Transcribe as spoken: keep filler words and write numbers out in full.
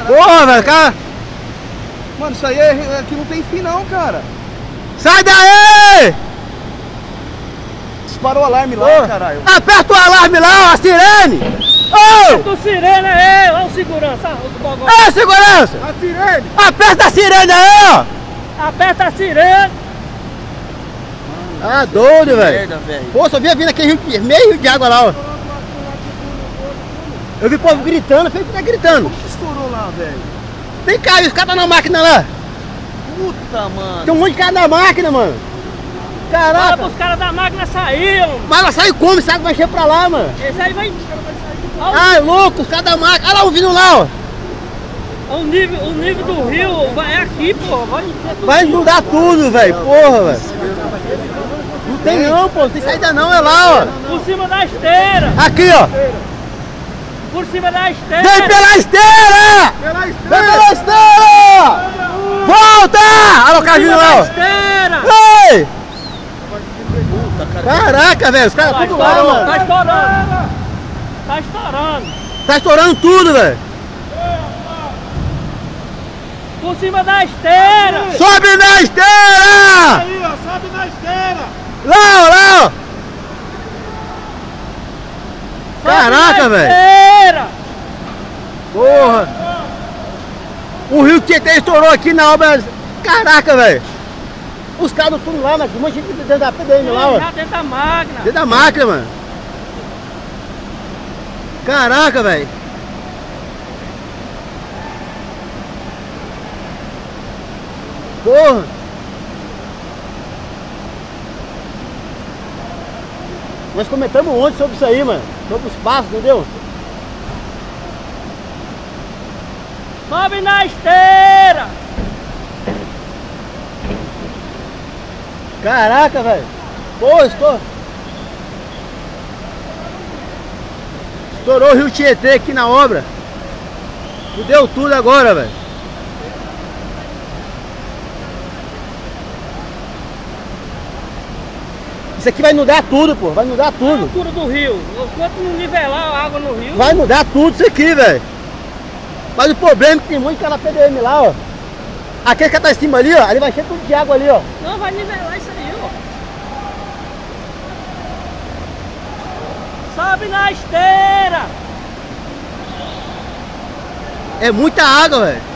Porra, velho, cara. Mano, isso aí é, aqui não tem fim não, cara. Sai daí! Disparou o alarme lá, Ô, caralho. aperta o alarme lá, a sirene! Ô! Aperta o sirene aí, olha o segurança, o bogó. Ei, segurança! A sirene! Aperta a sirene aí, ó! Aperta a sirene. Ah, doido, velho. Merda, velho. Pô, só vinha vindo aquele rio, meio rio de água lá, ó. Eu vi o povo gritando, eu falei que tá gritando. Como que estourou lá, velho? Vem cá, os caras tá na máquina lá. Puta, mano. Tem um monte de cara na máquina, mano. Fala Caraca. pros caras da máquina saíram. Mas ela sai como? Esse água vai encher pra lá, mano. Esse aí vai... Olha Ai, louco, os caras da máquina. Olha lá o vindo lá, ó. o nível, o nível do rio, vai aqui, pô. Vai, Vai inundar tudo, velho. Porra, velho. Não tem não, pô. Não tem saída não, é lá, ó. por cima da esteira. Aqui, ó. Por cima da esteira. Vem pela esteira! Pela Vem pela esteira! Volta! Olha o cara vindo lá, ó. Esteira. Ei! Puta, cara. Caraca, velho. Os caras Tá tudo lá, estourando, mano. tá estourando. Tá estourando. Tá estourando tudo, velho. Por cima da esteira. Sobe na esteira! Aí, ó, sobe na esteira. Lá, ó, lá, ó. Caraca, Sobe na velho. esteira. Porra. O rio Tietê estourou aqui na obra. Caraca, velho. Os caras tudo lá, mas um monte de gente dentro da P D M lá, ó. Já dentro da máquina. Dentro da máquina, mano. Caraca, velho. Porra. Nós comentamos ontem sobre isso aí, mano. Sobre os passos, entendeu? Sobe na esteira. Caraca, velho. Pô, estourou. Estourou o rio Tietê aqui na obra. Fudeu tudo agora, velho. Isso aqui vai inundar tudo, pô. Vai inundar A tudo. altura do rio. Enquanto não nivelar a água no rio. Vai mudar tudo isso aqui, velho. Mas o problema é que tem muito cara P D M lá, ó. Aquele que tá em cima ali, ó. Ali vai encher tudo de água ali, ó. Não, vai nivelar isso aí, ó. Sobe na esteira. É muita água, velho.